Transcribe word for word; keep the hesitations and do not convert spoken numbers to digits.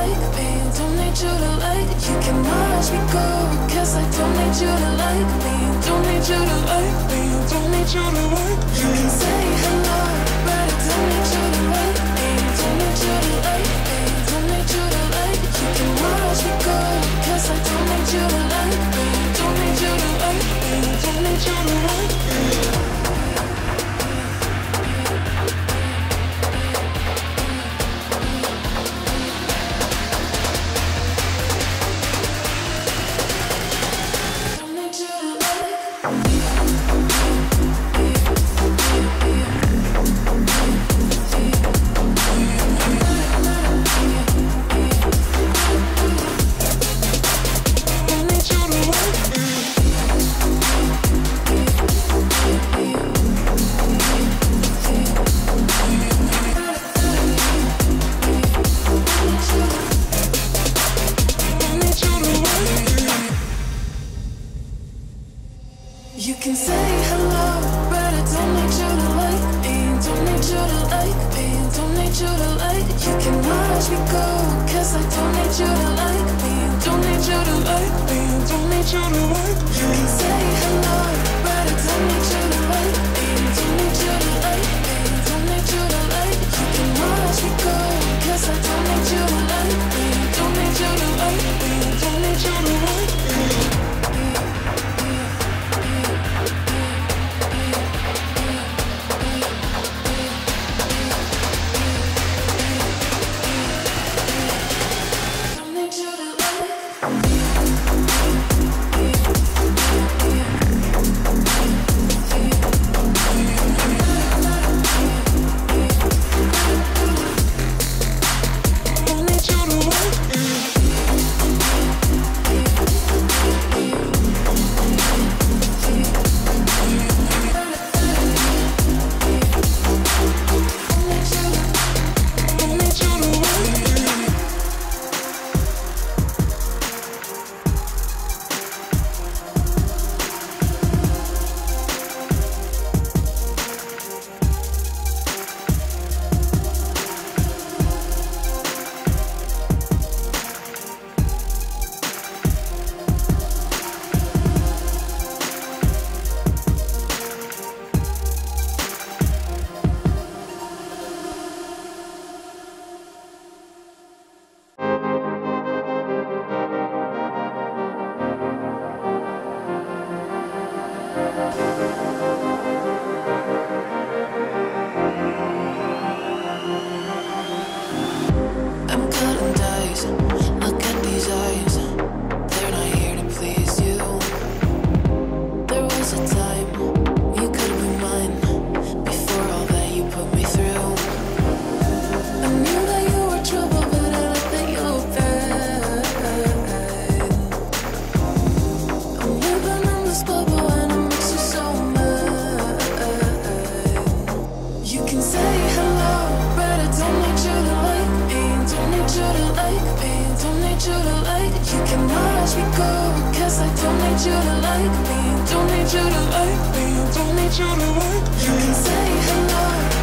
like me, don't need you to like. You can watch me go, cause I don't need you to like me, don't need you to like me, don't need you to like. You can say hello, but I don't need you to like me, don't need you to like me, don't need you to like. You can watch me go, cause I don't need you to like me, don't need you to like me, don't need you to like me. You can say hello, but I don't need you to like me, don't need you to like me, don't need you to like. You can watch me go, cause I don't need you to like me, don't need you to like me, don't need you to like. You can say hello, but I don't need you to like me, don't need you to like me, don't need you to like. You can watch me go, cause I don't need you to like me, don't need you to like me, don't need you to like me. need you to like me, don't need you to like me, don't need you to like me. You can say hello.